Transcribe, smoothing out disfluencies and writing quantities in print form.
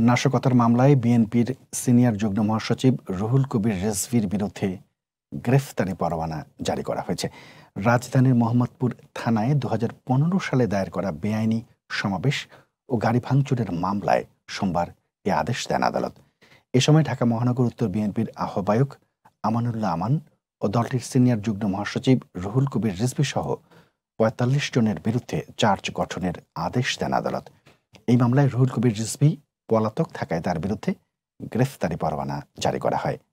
নাশকতার মামলায় বিএনপির সিনিয়র যুগ্ম মহাসচিব রুহুল কবির রিজভির বিরুদ্ধে গ্রেফতারি পরোয়ানা জারি করা হয়েছে। রাজধানীর মোহাম্মদপুর থানায় 2015 সালে দায়ের করা বেআইনি সমাবেশ ও গাড়ি ভাঙচুরের মামলায় সোমবার এ আদেশ দেন আদালত। এ সময় ঢাকা মহানগর উত্তর বিএনপির আহ্বায়ক আমানুল্লাহ আমান ও দলটির সিনিয়র যুগ্ম মহাসচিব রুহুল কবির রিজভি সহ ৪৫ জনের বিরুদ্ধে চার্জ গঠনের আদেশ দেন আদালত। এই মামলায় রুহুল কবির রিজভি পলাতক থাকায় তার বিরুদ্ধে গ্রেফতারি পরোয়ানা জারি করা হয়।